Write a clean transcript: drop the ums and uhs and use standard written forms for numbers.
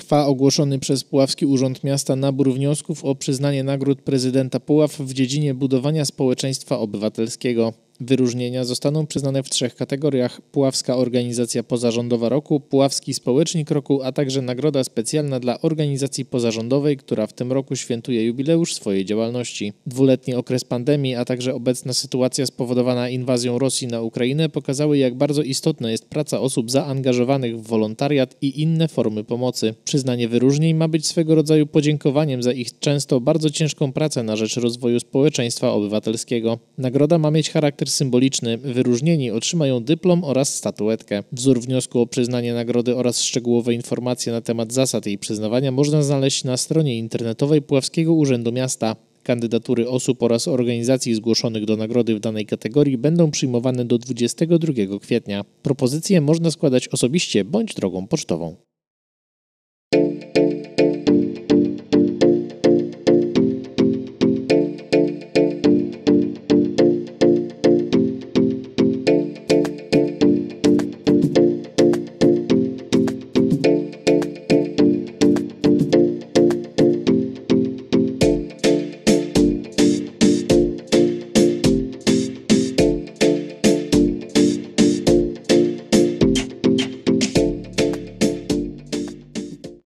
Trwa ogłoszony przez Puławski Urząd Miasta nabór wniosków o przyznanie nagród prezydenta Puław w dziedzinie budowania społeczeństwa obywatelskiego. Wyróżnienia zostaną przyznane w 3 kategoriach: Puławska Organizacja Pozarządowa Roku, Puławski Społecznik Roku, a także nagroda specjalna dla organizacji pozarządowej, która w tym roku świętuje jubileusz swojej działalności. Dwuletni okres pandemii, a także obecna sytuacja spowodowana inwazją Rosji na Ukrainę pokazały, jak bardzo istotna jest praca osób zaangażowanych w wolontariat i inne formy pomocy. Przyznanie wyróżnień ma być swego rodzaju podziękowaniem za ich często bardzo ciężką pracę na rzecz rozwoju społeczeństwa obywatelskiego. Nagroda ma mieć charakter symboliczny. Wyróżnieni otrzymają dyplom oraz statuetkę. Wzór wniosku o przyznanie nagrody oraz szczegółowe informacje na temat zasad jej przyznawania można znaleźć na stronie internetowej Puławskiego Urzędu Miasta. Kandydatury osób oraz organizacji zgłoszonych do nagrody w danej kategorii będą przyjmowane do 22 kwietnia. Propozycje można składać osobiście bądź drogą pocztową.